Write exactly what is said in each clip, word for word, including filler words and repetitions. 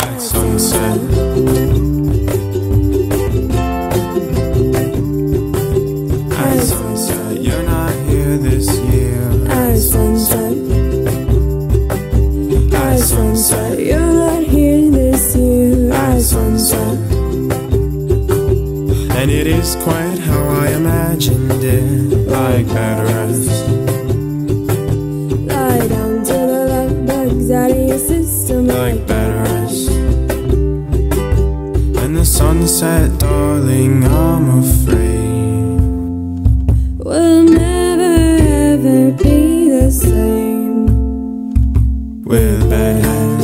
at sunset. At sunset, you're not here this year. At sunset. At sunset, you're not here this year. At sunset. And it is quite how I imagined it, like bed rest. Lie down to the love bugs out of your system, like bed rest. And the sunset, darling, I'm afraid we'll never ever be the same with bedhead.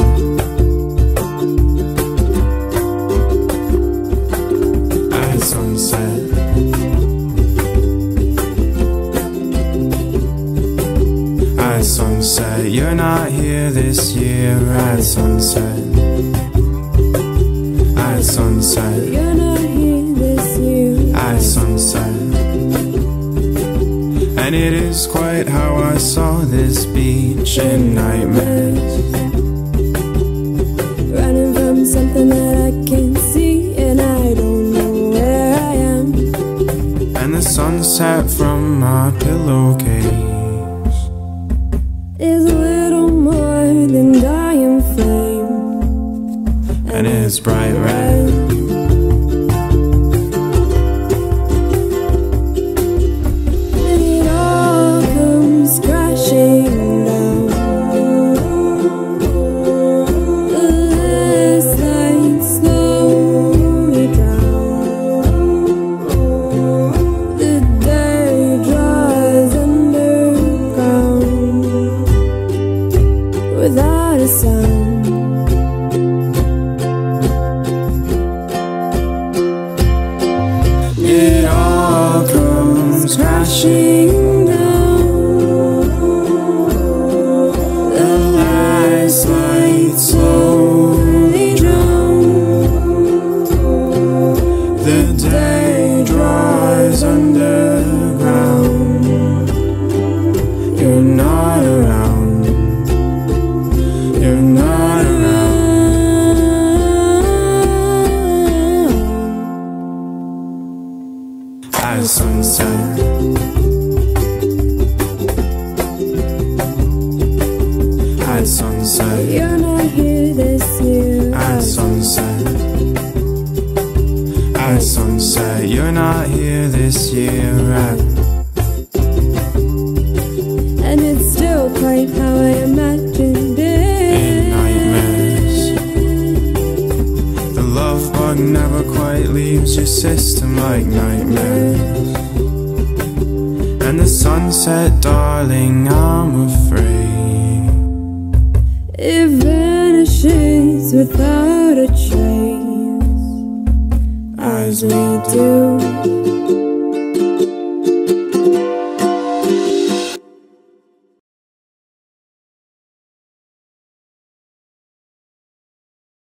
At sunset. At sunset, you're not here this year. At sunset. At sunset, you're not here this year. At sunset. And it is quite how I saw this beach in nightmares, running from something that I can't see, and I don't know where I am. And the sunset from my pillowcase is a little more than dying flame, and it's bright red. Without a sound, it all comes crashing down. The last light slowly drown. The day dries underground. You're not around. You're not around. At sunset. At sunset, you're not here this year. At sunset. At sunset, you're not here this year. At and it's still quite how I imagined it. Love bug never quite leaves your system, like nightmares. And the sunset, darling, I'm afraid it vanishes without a trace, as we do.